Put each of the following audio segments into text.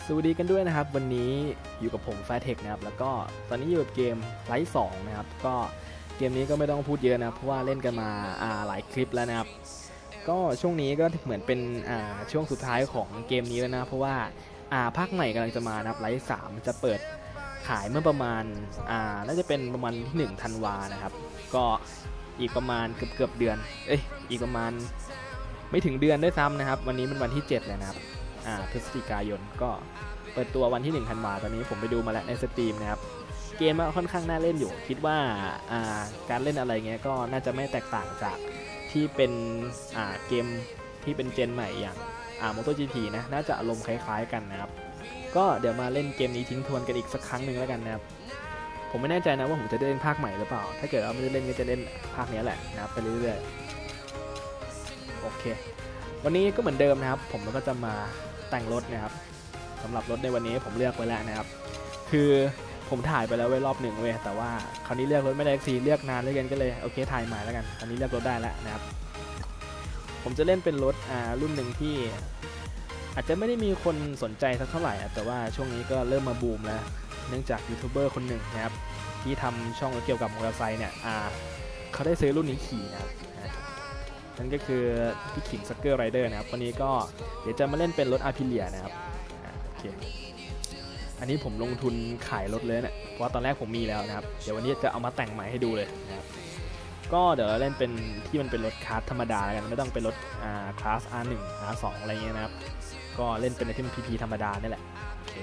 สวัสดีกันด้วยนะครับวันนี้อยู่กับผมแฟร์เทคนะครับแล้วก็ตอนนี้อยู่กับเกมไลท์2นะครับก็เกมนี้ก็ไม่ต้องพูดเยอะนะเพราะว่าเล่นกันมาหลายคลิปแล้วนะครับก็ช่วงนี้ก็เหมือนเป็นช่วงสุดท้ายของเกมนี้แล้วนะเพราะว่าภาคใหม่กำลังจะมานะครับไลท์3จะเปิดขายเมื่อประมาณน่าจะเป็นประมาณที่1ธันวานะครับก็อีกประมาณเกือบเดือนอีกประมาณไม่ถึงเดือนด้วยซ้ำนะครับวันนี้เป็นวันที่7เลยนะครับพฤศจิกายนก็เปิดตัววันที่1ธันวาตอนนี้ผมไปดูมาแล้วในสตรีมนะครับเกมค่อนข้างน่าเล่นอยู่คิดว่าการเล่นอะไรเงี้ยก็น่าจะไม่แตกต่างจากที่เป็นเกมที่เป็นเจนใหม่อย่างMotoGP นะน่าจะอารมณ์คล้ายๆกันนะครับก็เดี๋ยวมาเล่นเกมนี้ทิ้งทวนกันอีกสักครั้งหนึ่งแล้วกันนะครับผมไม่แน่ใจนะว่าผมจะได้เล่นภาคใหม่หรือเปล่าถ้าเกิดว่าไม่ได้เล่นก็จะเล่นภาคนี้แหละนะครับไปเรื่อยๆโอเควันนี้ก็เหมือนเดิมนะครับผมก็จะมาแต่งรถนะครับสำหรับรถในวันนี้ผมเลือกไว้แล้วนะครับคือผมถ่ายไปแล้วไว้รอบหนึ่งเว้ยแต่ว่าคราวนี้เลือกรถไม่ได้ทีเลือกนานเลยกันก็เลยโอเคถ่ายใหม่แล้วกันคราวนี้เลือกรถได้แล้วนะครับผมจะเล่นเป็นรถรุ่นหนึ่งที่อาจจะไม่ได้มีคนสนใจสักเท่าไหร่แต่ว่าช่วงนี้ก็เริ่มมาบูมแล้วเนื่องจากยูทูบเบอร์คนหนึ่งนะครับที่ทำช่องเกี่ยวกับมอเตอร์ไซค์เนี่ยเขาได้ซื้อรุ่นนี้ขี่นะครับนั่นก็คือพี่ขิงซักเกอร์ไรเดอร์นะครับวันนี้ก็เดี๋ยวจะมาเล่นเป็นรถอาร์พิเลียนะครับโอเคอันนี้ผมลงทุนขายรถเลยเนี่ยเพราะตอนแรกผมมีแล้วนะครับเดี๋ยววันนี้จะเอามาแต่งใหม่ให้ดูเลยนะครับก็เดี๋ยวเราเล่นเป็นที่มันเป็นรถคลาสธรรมดาแล้วกันไม่ต้องเป็นรถคลาส R1 R2 อะไรเงี้ยนะครับก็เล่นเป็นที่มัน PP ธรรมดานี่แหละโอเค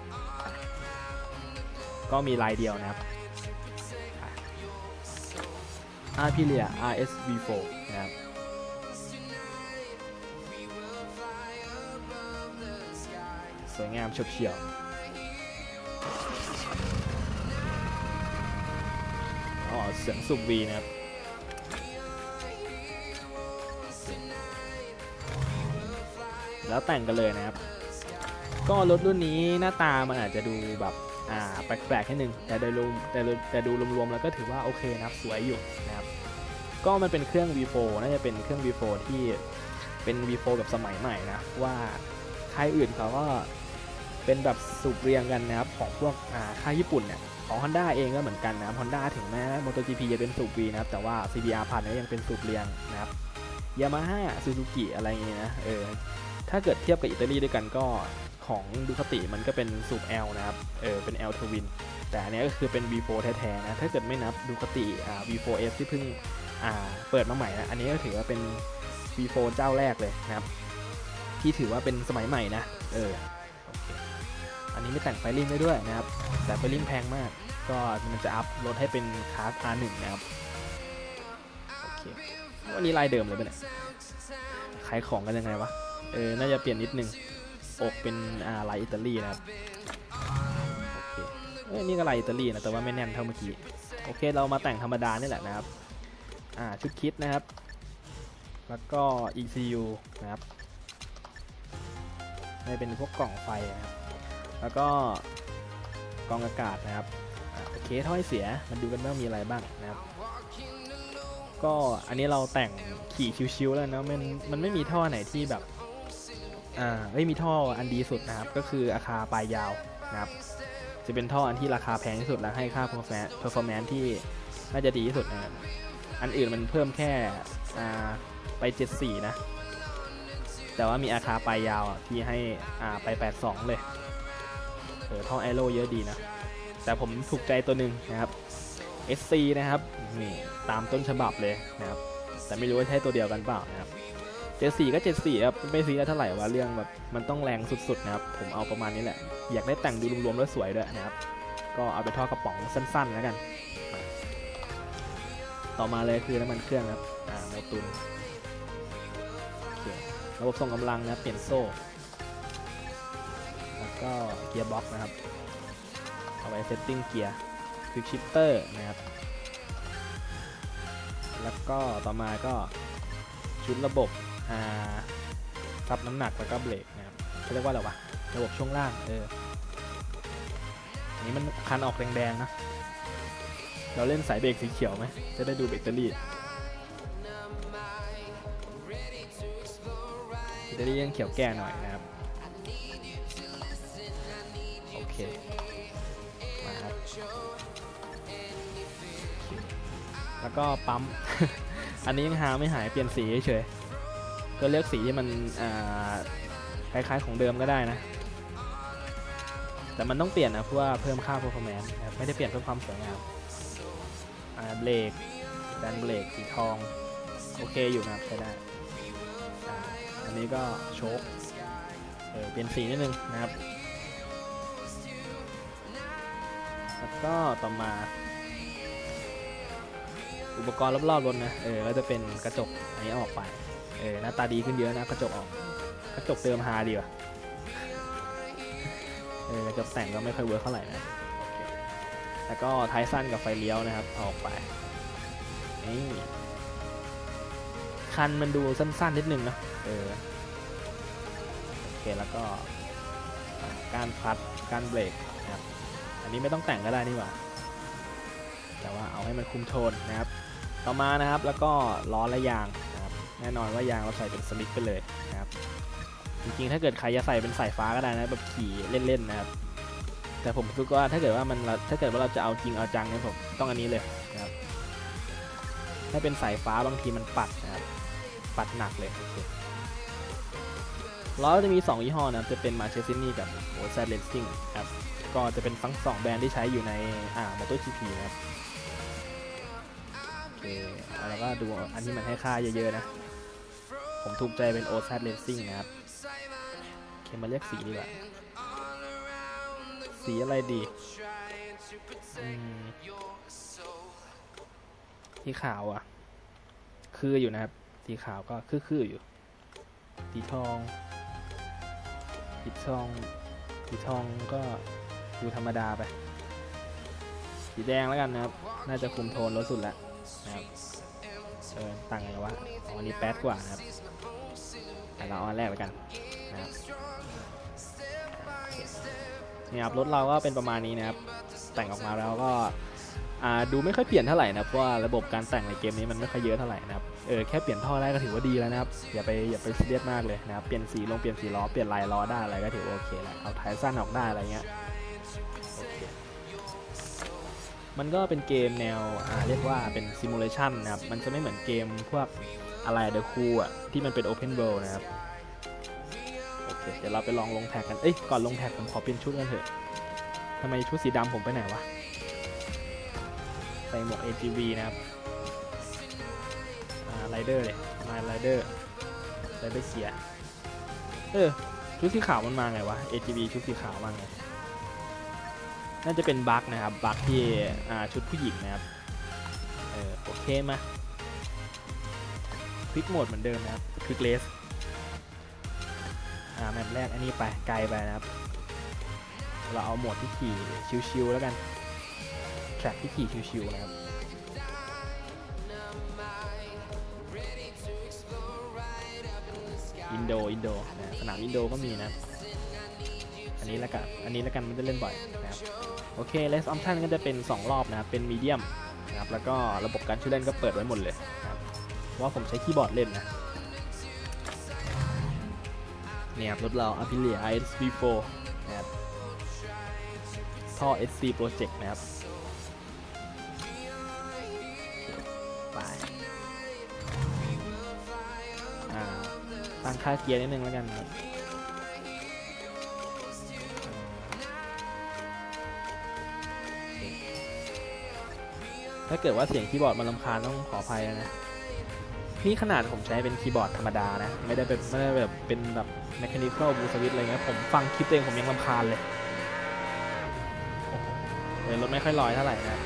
ก็มีลายเดียวนะครับอาร์พิเลีย RSV4 นะครับสวยงามเฉียวเสียงสูบวีนะครับแล้วแต่งกันเลยนะครับก็รถรุ่นนี้หน้าตามันอาจจะดูแบบแปลกๆนิดนึงแต่ดูรวมๆแล้วก็ถือว่าโอเคนะครับสวยอยู่นะครับก็มันเป็นเครื่อง V4 น่าจะเป็นเครื่อง V4 ที่เป็น V4 แบบสมัยใหม่นะว่าค่ายอื่นเขาก็เป็นแบบสูบเรียงกันนะครับของพวกค่ายญี่ปุ่นเนี่ยของ Honda เองก็เหมือนกันนะ Honda ถึงแม้ MotoGP จะเป็นสูบ V นะครับแต่ว่า CBR พันก็ยังเป็นสูบเรียงนะครับ Yamaha Suzuki อะไรอย่างเงี้ยนะถ้าเกิดเทียบกับอิตาลีด้วยกันก็ของดูคาติมันก็เป็นสูบ L นะครับเป็น L Twin แต่อันนี้ก็คือเป็น V4 แท้ๆนะถ้าเกิดไม่นับดูคาติ V4S ที่เพิ่งเปิดมาใหม่นะอันนี้ก็ถือว่าเป็น V4 เจ้าแรกเลยนะครับที่ถือว่าเป็นสมัยใหม่นะอันนี้ไม่แต่งไฟลิ่งได้ด้วยนะครับแต่ไฟลิ่งแพงมากก็มันจะอัพรถให้เป็นคลาส R1 นะครับโอเควันนี้ลายเดิมเลยป่ะเนี่ยขายของกันยังไงวะน่าจะเปลี่ยนนิดนึงอกเป็นลายอิตาลีนะครับโอเคนี่ก็ลายอิตาลีนะแต่ว่าไม่แน่นเท่าเมื่อกี้โอเคเรามาแต่งธรรมดานี่แหละนะครับชุดคิดนะครับแล้วก็ ECU นะครับนี่เป็นพวกกล่องไฟนะครับแล้วก็กรองอากาศนะครับโอเคถ้อยเสียมันดูกันว่ามีอะไรบ้างนะครับก็อันนี้เราแต่งขี่ชิวๆแล้วนะมันไม่มีท่อไหนที่แบบไม่มีท่ออันดีสุดนะครับก็คืออาคาปลายยาวนะครับจะเป็นท่ออันที่ราคาแพงที่สุดและให้ค่า performance ที่น่าจะดีที่สุดนะอันอื่นมันเพิ่มแค่ไป74นะแต่ว่ามีอาคาปลายยาวที่ให้ไป82เลยท่อแอโร่เยอะดีนะแต่ผมถูกใจตัวหนึ่งนะครับ SC นะครับนี่ตามต้นฉบับเลยนะครับแต่ไม่รู้ว่าใช่ตัวเดียวกันเปล่านะครับ74ก็74ครับไม่ซีเท่าไหร่ว่าเรื่องแบบมันต้องแรงสุดๆนะครับผมเอาประมาณนี้แหละอยากได้แต่งดูรวมๆแล้วสวยด้วยนะครับก็เอาเป็นท่อกระป๋องสั้นๆแล้วกันต่อมาเลยคือน้ำมันเครื่องครับโมตุนระบบส่งกำลังนะเปลี่ยนโซ่แล้วก็เกียร์บ็อกนะครับเอาไว้เซตติ้งเกียร์ควิกชิปเตอร์นะครับแล้วก็ต่อมาก็ชุดระบบซับน้ำหนักแล้วก็เบรกนะครับเขาเรียกว่าอะไรวะระบบช่วงล่างอันนี้มันคันออกแดงๆนะเราเล่นสายเบรกสีเขียวไหมจะได้ดูแบตเตอรี่ยังเขียวแก่หน่อยนะครับ โเคมาครับแล้วก็ปั๊ม อันนี้ยังหาไม่หายเปลี่ยนสีเฉยๆก็เลือกสีที่มันคล้ายๆของเดิมก็ได้นะแต่มันต้องเปลี่ยนนะเพราะว่าเพิ่มค่า performance นะครับไม่ได้เปลี่ยนเพื่อความสวยงามเบรกแบนเบรกสีทองโอเคอยู่นะครับใช้ได้อันนี้ก็โชคเปลี่ยนสีนิดนึงนะครับแล้วก็ต่อมาอุปกรณ์รอบๆรถนะก็จะเป็นกระจกอันนี้ออกไปหน้าตาดีขึ้นเยอะนะกระจกออกกระจกเดิมฮาดีว่ะกระจกแต่งก็ไม่ค่อยเวิร์คเท่าไหร่นะแล้วก็ท้ายสั้นกับไฟเลี้ยวนะครับออกไปนี่คันมันดูสั้นๆนิดนึงนะโอเคแล้วก็การคลัตช์การเบรกนะครับอันนี้ไม่ต้องแต่งก็ได้นี่หว่าแต่ว่าเอาให้มันคุมโทนนะครับต่อมานะครับแล้วก็ล้อและยางนะครับแน่นอนว่ายางเราใส่เป็นสลิกไปเลยนะครับจริงๆถ้าเกิดใครจะใส่เป็นสายฟ้าก็ได้นะแบบขี่เล่นๆนะครับแต่ผมคิดว่าถ้าเกิดว่าเราจะเอาจริงเอาจังเนี่ยผมต้องอันนี้เลยนะครับถ้าเป็นสายฟ้าบางทีมันปัดนะครับปัดหนักเลยโอเคล้อจะมี2ยี่ห้อนะจะเป็นมาเชซินี่กับโอแซดเลสซิ่งครับก็จะเป็นทั้ง2แบรนด์ที่ใช้อยู่ในMotoGP นะครับโอเคแล้วก็ดูอันที่มันให้ค่าเยอะๆนะผมถูกใจเป็นโอแซดเลสซิ่งนะครับโอเคมาเลือกสีดีกว่าสีอะไรดีสีขาวอ่ะคืออยู่นะครับสีขาวก็คืออยู่สีทองก็ดูธรรมดาไปสีแดงแล้วกันนะครับน่าจะคุมโทนลดสุดแล้วนะครับต่างกันวะอันนี้แป๊ดกว่านะครับแต่เราเอาอันแรกไปกันนะครับนี่ครับรถเราก็เป็นประมาณนี้นะครับแต่งออกมาแล้วก็ดูไม่ค่อยเปลี่ยนเท่าไหร่นะเพราะว่าระบบการแต่งในเกมนี้มันไม่ค่อยเยอะเท่าไหร่นะครับแค่เปลี่ยนท่อได้ก็ถือว่าดีแล้วนะครับอย่าไปซีเรียสมากเลยนะครับเปลี่ยนสีเปลี่ยนสีล้อเปลี่ยนลายล้อได้อะไรก็ถือว่าโอเคแล้วเอาท้ายสั้นออกได้อะไรเงี้ยโอเคมันก็เป็นเกมแนวเรียกว่าเป็นซิมูเลชันนะครับมันจะไม่เหมือนเกมพวกอะไรเดอะคูที่มันเป็นโอเพนเวิลด์นะครับโอเคเดี๋ยวเราไปลองลงแท็กกันก่อนลงแท็กผมขอเปลี่ยนชุดกันเถอะทำไมชุดสีดำผมไปไหนวะใส่หมวก ATV นะครับไรเดอร์เลยมาไรเดอร์เกียร์ชุดสีขาวมันมาไงวะ ATV ชุดสีขาวมาไงน่าจะเป็นบั๊กนะครับบั๊กที่ชุดผู้หญิงนะครับโอเคมาคลิกโหมดเหมือนเดิมนะครับคลิกเลสแมปแรกอันนี้ไปไกลไปนะครับเราเอาโหมดที่ขี่ชิวๆแล้วกันแทร็กที่ขี่ชิวๆนะครับอินโดสนามอินโดก็มีนะอันนี้แล้วกันมันจะเล่นบ่อยนะครับโอเคเลสออปชั่นก็จะเป็น2รอบนะครับเป็นมีเดียมนะครับแล้วก็ระบบการช่วยเล่นก็เปิดไว้หมดเลยนะครับเพราะว่าผมใช้คีย์บอร์ดเล่นนะเนี่ยครับรถเรา Aprilia RS-V4 นะครับท่อ SC Project นะครับไปตั้งค่าเกียร์นิดนึงแล้วกันครับถ้าเกิดว่าเสียงคีย์บอร์ดมันรำคาญต้องขออภัยนะนี่ขนาดผมใช้เป็นคีย์บอร์ดธรรมดานะไม่ได้แบบเป็นแบบ mechanical blue switch อะไรเงี้ยผมฟังคลิปเองผมยังรำคาญเลยรถไม่ค่อยลอยเท่าไหร่นะ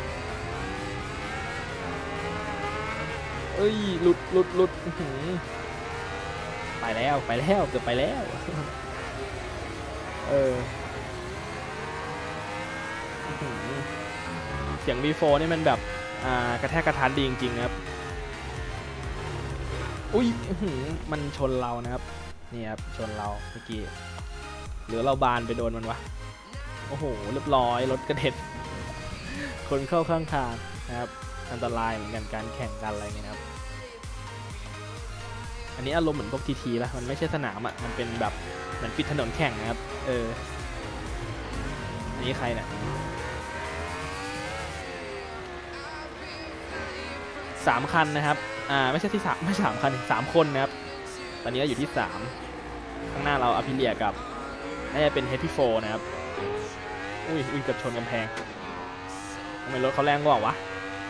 หลุดไปแล้วเกือบไปแล้วเสียง V4 นี่มันแบบกระแทกกระทันดีจริงๆนะครับมันชนเรานะครับนี่ครับชนเราเมื่อกี้หรือเราบานไปโดนมันวะโอ้โหเรียบร้อยรถกระเด็นคนเข้าข้างทางนะครับอันตรายเหมือนกันการแข่งกันอะไรเงี้ยครับอันนี้อารมณ์เหมือนพวกทีแล้วมันไม่ใช่สนามมันเป็นแบบเหมือนปิดถนนแข่งนะครับนี่นี้ใครเนี่ย3 คันนะครับไม่ใช่ที่3ไม่3 คัน3 คนนะครับตอนนี้เราอยู่ที่3ข้างหน้าเราอภิเลียกับน่าจะเป็นเฮปปี้โฟนะครับอุ้ยเกือบชนกำแพงทำไมรถเขาแรงกว่าวะ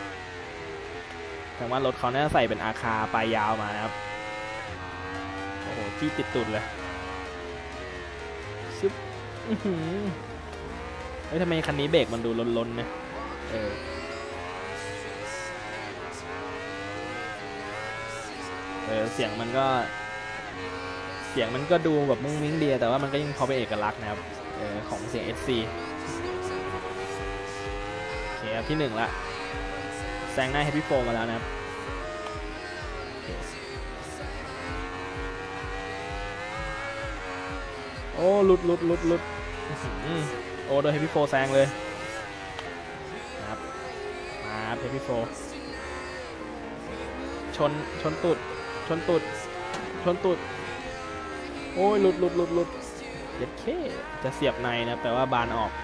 แต่ว่ารถเขาน่าจะใส่เป็นอาคาปลายยาวมานะครับโอ้โหจี้ติดตุดเลยซึบเฮ้ยทำไมคันนี้เบรกมันดูล้นๆนะเสียงมันก็ดูแบบมุ้งมิ้งดีแต่ว่ามันก็ยังพอเป็นเอกลักษณ์นะครับของเสียง SC โอเคครับที่1ละแซงหน้า Happy Four มาแล้วนะครับโอ้หลุดโอ้โดน Happy Four แซงเลยนะครับมา Happy Four ชนตุดโอ้ยหลุดเย็ดเคจะเสียบในนะแต่ว่าบานออก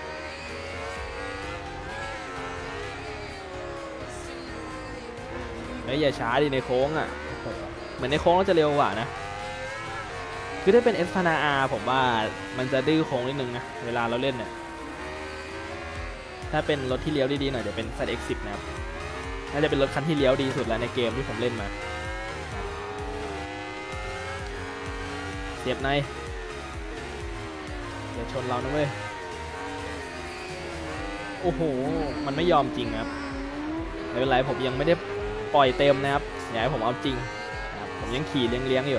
อย่าช้าดิในโค้งอ่ะเหมือนในโค้งเราจะเร็วกว่านะคือถ้าเป็น S พานา R ผมว่ามันจะดื้อโค้งนิดนึงนะเวลาเราเล่นเนี่ยถ้าเป็นรถที่เลี้ยวดีๆหน่อยจะเป็น ZX10 นะครับน่าจะเป็นรถคันที่เลี้ยวดีสุดแล้วในเกมที่ผมเล่นมาเสียบในอย่าชนเรานะเว้ยโอ้โหมันไม่ยอมจริงครับไม่เป็นไรผมยังไม่ได้ปล่อยเต็มนะครับอย่าให้ผมเอาจริงนะครับผมยังขี่เลี้ยงอยู่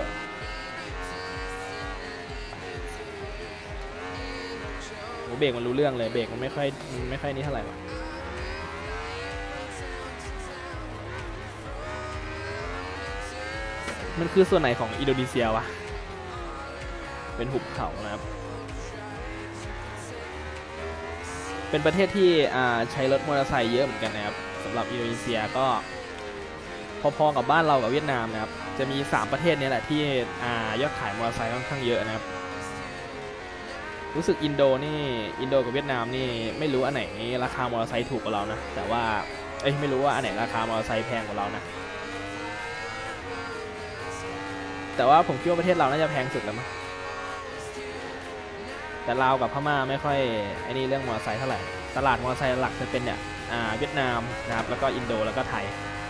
โอ้เบรกมันรู้เรื่องเลยเบรกมันไม่ค่อยนี่เท่าไหร่มันคือส่วนไหนของอินโดนีเซียวะเป็นหุบเขานะครับเป็นประเทศที่ใช้รถมอเตอร์ไซค์เยอะเหมือนกันนะครับสำหรับอินโดนีเซียก็พอๆกับบ้านเรากับเวียดนามนะครับจะมี3 ประเทศนี้แหละที่ยอดขายมอเตอร์ไซค์ค่อนข้างเยอะนะครับรู้สึกอินโดกับเวียดนามนี่ไม่รู้อันไหนราคามอเตอร์ไซค์ถูกกว่าเรานะแต่ว่าไม่รู้ว่าอันไหนราคามอเตอร์ไซค์แพงกว่าเรานะแต่ว่าผมคิดว่าประเทศเราน่าจะแพงสุดแล้วมั้งแต่ลาวกับพม่าไม่ค่อยนี่เรื่องมอเตอร์ไซค์เท่าไหร่ตลาดมอเตอร์ไซค์หลักจะเป็นเนี่ยเวียดนามนะครับแล้วก็อินโดแล้วก็ไทย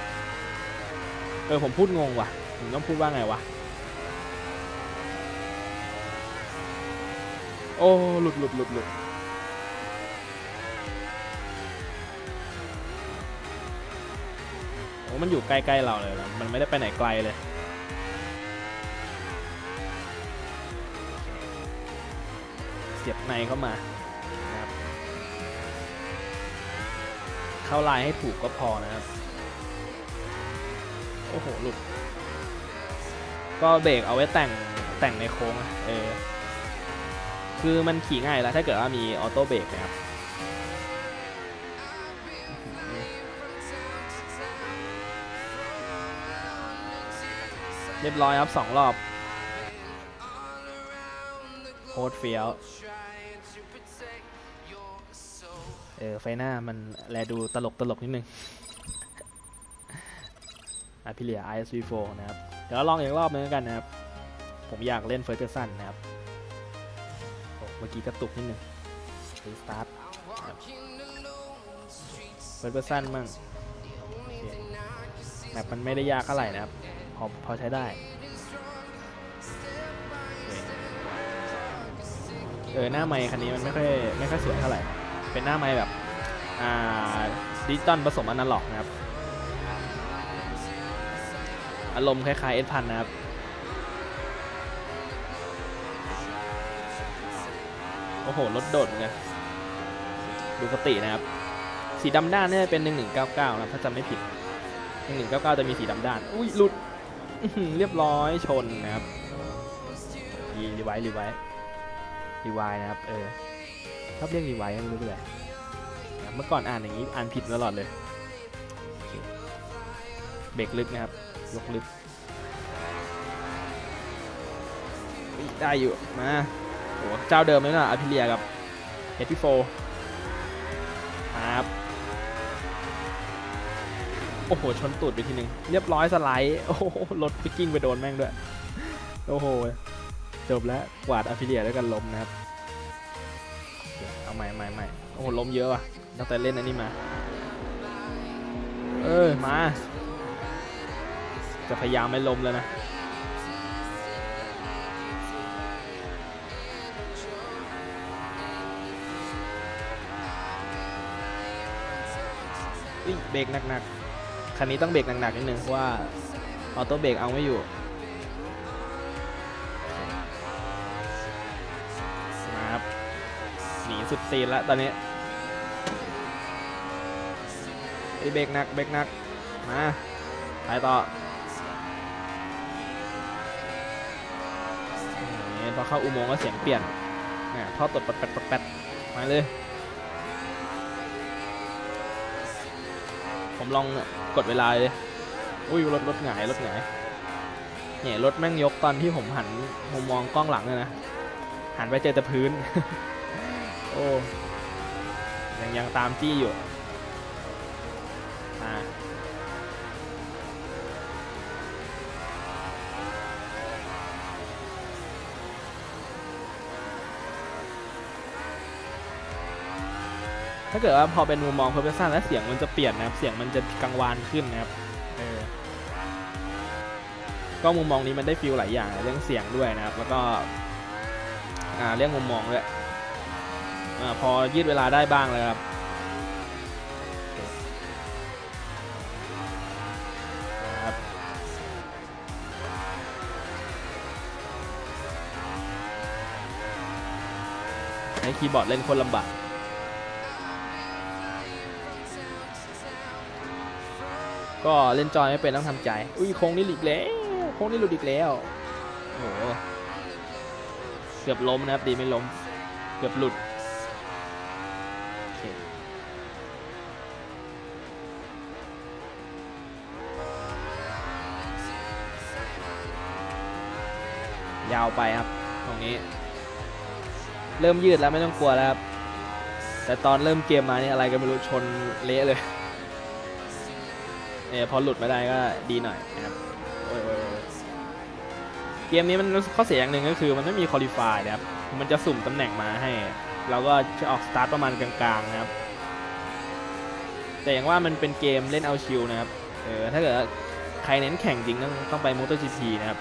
ผมพูดงงว่ะผมต้องพูดว่าไงวะโอ้หลุดโอ้มันอยู่ใกล้ๆเราเลยนะมันไม่ได้ไปไหนไกลเลยเสียบในเข้ามานะครับเข้าลายให้ถูกก็พอนะครับโอ้โหหลุดก็เบรกเอาไว้แต่งในโค้งคือมันขี่ง่ายแล้วถ้าเกิดว่ามีออโต้เบรกนะครับเรียบร้อยครับ2 รอบโคตรเฟี้ยวไฟหน้ามันแลดูตลกนิดนึงพิเลีย ISV4 นะครับเดี๋ยวลองอีกรอบนึงกันนะครับผมอยากเล่นเฟิร์สเพอร์ซันนะครับเมื่อกี้กระตุกนิดนึงรีสตาร์ทเฟิร์สเพอร์ซันมั่งแมปมันไม่ได้ยากเท่าไหร่นะครับพอใช้ได้หน้าไมค์คันนี้มันไม่ค่อยสวยเท่าไหร่เป็นหน้าไมค์แบบดิจิตอลผสมอนาล็อกนะครับอารมณ์คล้ายๆ S1000 นะครับโอ้โหรถโดดเนี่ยดูปกตินะครับสีดำด้านนี่เป็น1199นะถ้าจำไม่ผิด1199จะมีสีดำด้านอุ้ยหลุดเรียบร้อยชนนะครับรีไวท์นะครับชอบเรียกรีไวท์ไม่รู้เลยเมื่อก่อนอ่านอย่างนี้อ่านผิดตลอดเลยเบรกลึกนะครับยกลึกได้อยู่มาโอ้เจ้าเดิมเลยนะอภิเลียกับเฮดที่โฟครับโอ้โหชนตูดไปทีนึงเรียบร้อยสไลด์โอ้โหรถไปกิ้งไปโดนแม่งด้วยโอ้โหจบแล้วกวาดอะฟิเลียด้วยกันล้มนะครับเอาใหม่โอ้โหล้มเยอะว่ะตั้งแต่เล่นอันนี้มามาจะพยายามไม่ล้มแล้วนะเบรกหนักๆคันนี้ต้องเบรกหนักๆนิดนึงเพราะว่าออโต้เบรกเอาไม่อยู่ครับหนีสุดตีนแล้วตอนนี้เบรกหนักมาไปต่อพอเข้าอุโมงค์ก็เสียงเปลี่ยนท่อตดแปดมาเลยผมลองกดเวลาเลยอุ้ยรถหงายเนี่ยรถแม่งยกตอนที่ผมหันมุมมองกล้องหลังเลยนะหันไปเจอแต่พื้น โอ้ยังตามจี้อยู่ถ้าเกิดว่าพอเป็นมุมมองเพอร์เฟคชั่นแล้วเสียงมันจะเปลี่ยนนะครับเสียงมันจะกังวานขึ้นนะครับก็มุมมองนี้มันได้ฟีลหลายอย่างเรื่องเสียงด้วยนะครับแล้วก็เรื่องมุมมองด้วยพอยืดเวลาได้บ้างเลยครับใช้คีย์บอร์ดเล่นคนลำบากก็เล่นจอยไม่เป็นต้องทำใจอุ้ยโค้งนี่หลุดอีกแล้วโอ้โหเกือบล้มนะครับดีไม่ล้มเกือบหลุดยาวไปครับตรงนี้เริ่มยืดแล้วไม่ต้องกลัวแล้วครับแต่ตอนเริ่มเกมมานี่อะไรก็ไม่รู้ชนเละเลยพอหลุดมาได้ก็ดีหน่อยนะครับเกมนี้มันข้อเสียอย่างหนึ่งก็คือมันไม่มีคอลิฟายนะครับมันจะสุ่มตำแหน่งมาให้เราก็จะออกสตาร์ทประมาณกลางๆนะครับแต่อย่างว่ามันเป็นเกมเล่นเอาชิลนะครับถ้าเกิดใครเน้นแข่งจริงต้องไป MotoGP นะครับ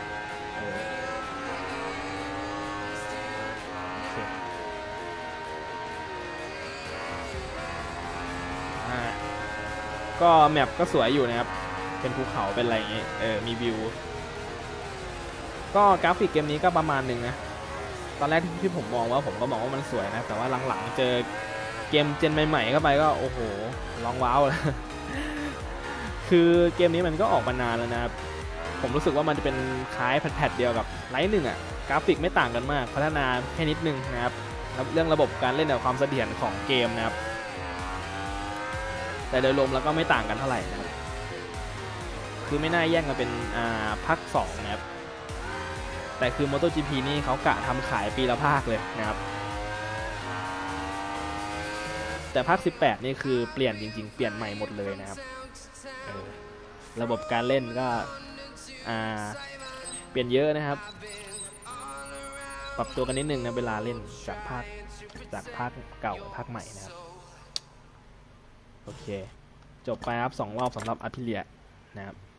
ก็แมปก็สวยอยู่นะครับเป็นภูเขาเป็นอะไรอย่างงี้มีวิวก็กราฟิกเกมนี้ก็ประมาณหนึ่งนะตอนแรกที่ผมมองว่ามันสวยนะแต่ว่าหลังๆเจอเกมเจนใหม่ๆเข้าไปก็โอ้โหร้องว้าวเลยคือเกมนี้มันก็ออกมานานแล้วนะครับผมรู้สึกว่ามันจะเป็นคล้ายแพทเดียวกับไลท์หนึ่งอ่ะกราฟิกไม่ต่างกันมากพัฒนาแค่นิดนึงนะครับเรื่องระบบการเล่นกับความเสถียรของเกมนะครับแต่โดยรวมแล้วก็ไม่ต่างกันเท่าไหร่นะครับคือไม่น่าแยกมาเป็นภาค2นะครับแต่คือ MotoGP นี่เขากะทำขายปีละภาคเลยนะครับแต่ภาค18นี่คือเปลี่ยนจริงๆเปลี่ยนใหม่หมดเลยนะครับระบบการเล่นก็เปลี่ยนเยอะนะครับปรับตัวกันนิดนึงนะเวลาเล่นจากภาคเก่าภาคใหม่นะครับโอเคจบไปครับ2 รอบสำหรับอาพิเลียนะครับ